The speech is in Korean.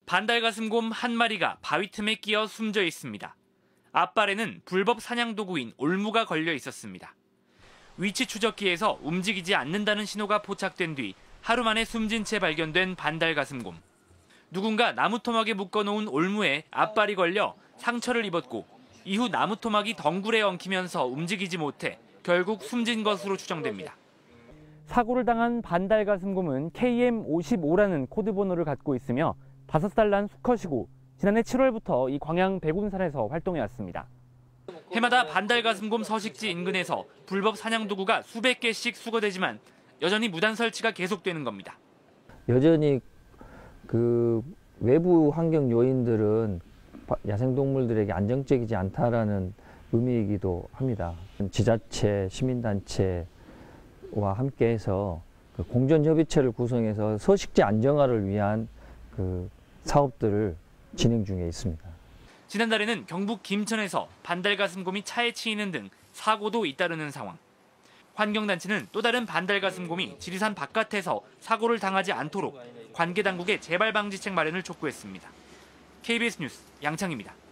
반달가슴곰 한 마리가 바위 틈에 끼어 숨져 있습니다. 앞발에는 불법 사냥 도구인 올무가 걸려 있었습니다. 위치 추적기에서 움직이지 않는다는 신호가 포착된 뒤 하루 만에 숨진 채 발견된 반달가슴곰. 누군가 나무 토막에 묶어놓은 올무에 앞발이 걸려 상처를 입었고 이후 나무 토막이 덩굴에 엉키면서 움직이지 못해 결국 숨진 것으로 추정됩니다. 사고를 당한 반달가슴곰은 KM55라는 코드 번호를 갖고 있으며 5살 난 수컷이고 지난해 7월부터 이 광양 백운산에서 활동해왔습니다. 해마다 반달가슴곰 서식지 인근에서 불법 사냥 도구가 수백 개씩 수거되지만 여전히 무단 설치가 계속되는 겁니다. 여전히 그 외부 환경 요인들은 야생동물들에게 안정적이지 않다라는 의미이기도 합니다. 지자체, 시민단체와 함께해서 공존협의체를 구성해서 서식지 안정화를 위한 그 사업들을 진행 중에 있습니다. 지난달에는 경북 김천에서 반달가슴곰이 차에 치이는 등 사고도 잇따르는 상황. 환경단체는 또 다른 반달가슴곰이 지리산 바깥에서 사고를 당하지 않도록 관계당국의 재발 방지책 마련을 촉구했습니다. KBS 뉴스 양창입니다.